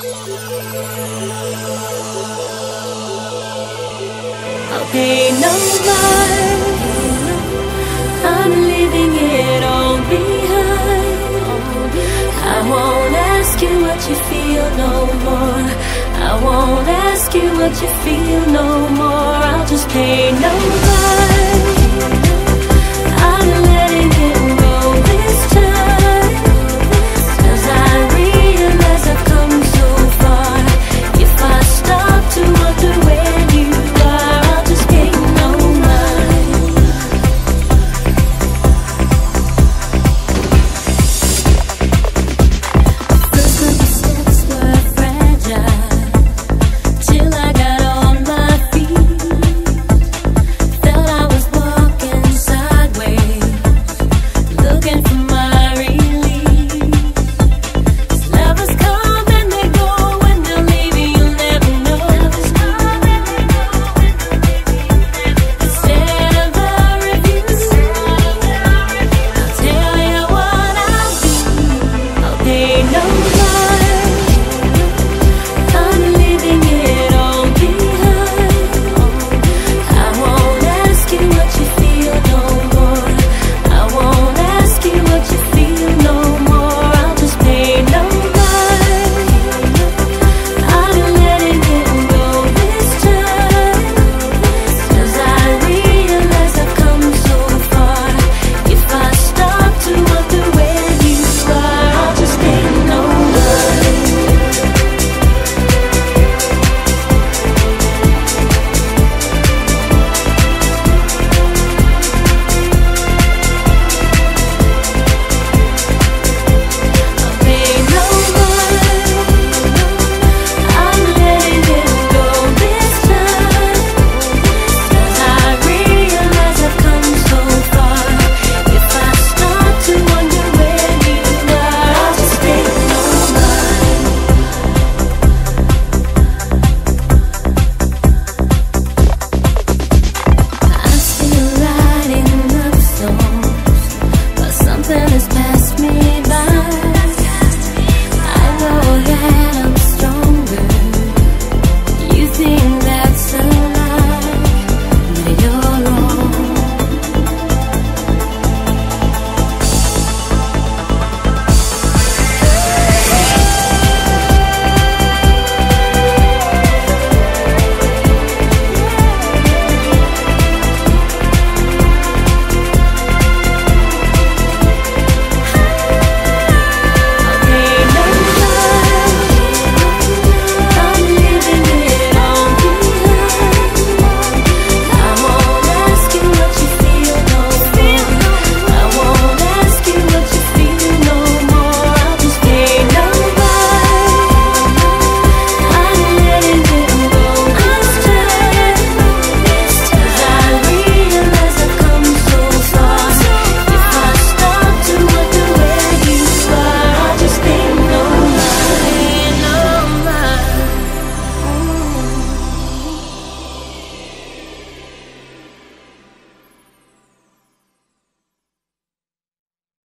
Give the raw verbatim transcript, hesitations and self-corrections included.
I'll pay no mind, I'm leaving it all behind. I won't ask you what you feel no more. I won't ask you what you feel no more. I'll just pay no mind, I'm letting it go this time. 'Cause I realize I've come so far. If I stop to wonder where you are, I'll just pay no mind. First of the steps were fragile, till I got on my feet. Felt I was walking sideways, looking for my relief. 'Cause lovers come and they go, when they'll leave you, you'll never know. Instead of a review, I'll tell you what I'll do. I'll pay no